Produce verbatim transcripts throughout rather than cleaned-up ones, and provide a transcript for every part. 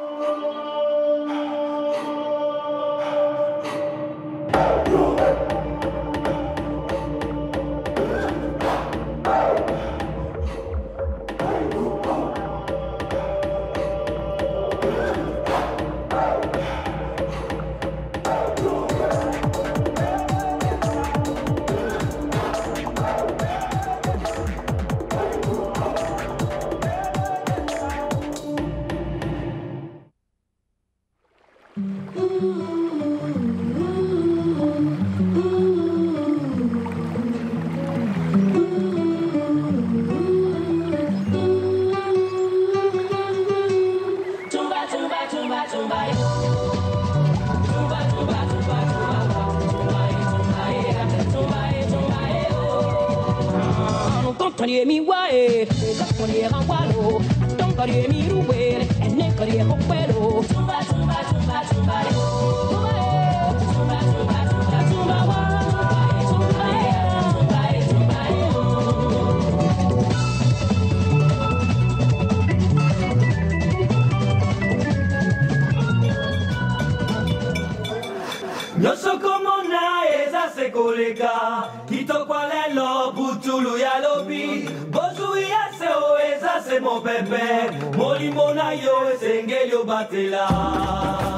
Mi guay, Zaponia Walo, don't go to me away, and never hear of Bello. Tumba, tumba, tumba, tumba, tumba, tumba, tumba, No so como na esa se colega, quito cual es lo butulu ya lo vi. Bozu ya se o esa se mo pepe, moli mona yo ese engelio batela.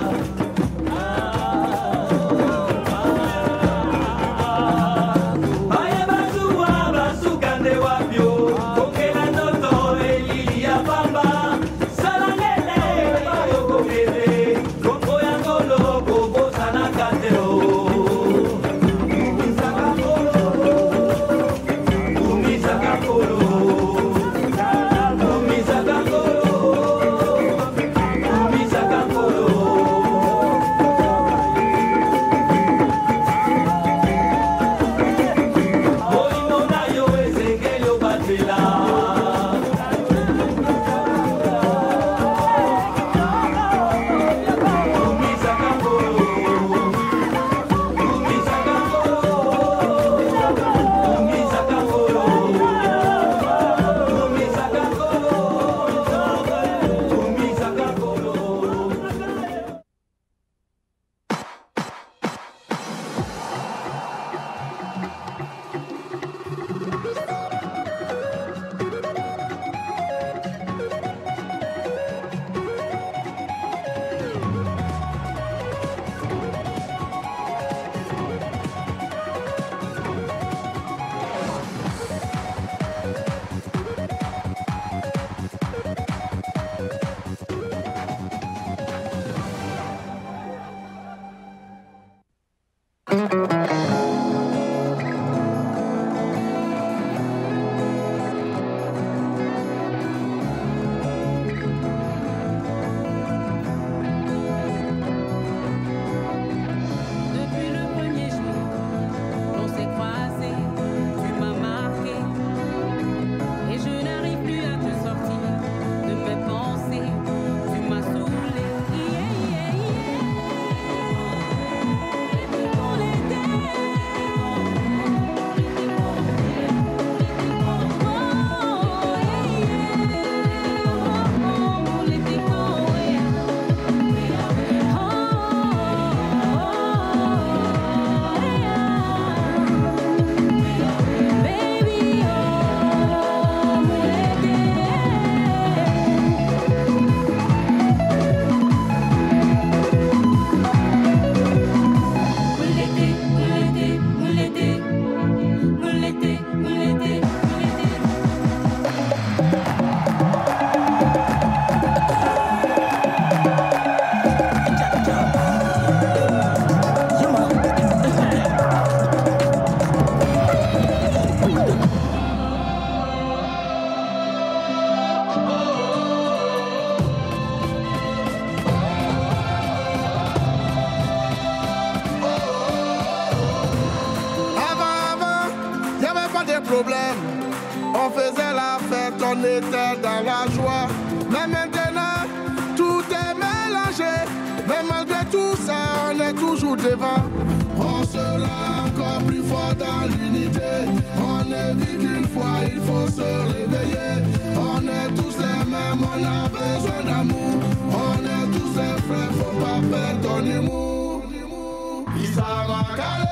On faisait la fête, on était dans la joie. Mais maintenant, tout est mélangé. Mais malgré tout ça, on est toujours devant. On sera encore plus fort dans l'unité. On ne vit qu'une fois, il faut se réveiller. On est tous les mêmes, on a besoin d'amour. On est tous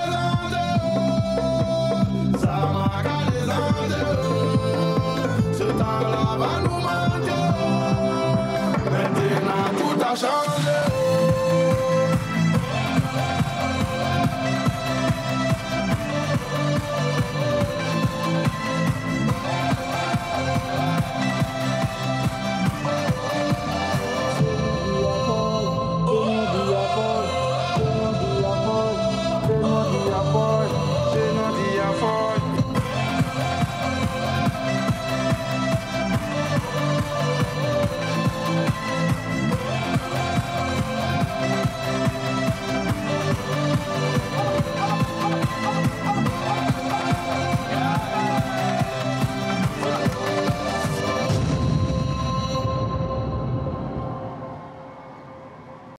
les Andes, ça marque les Andes. Ce temps-là va nous manquer. Maintenant tout a changé.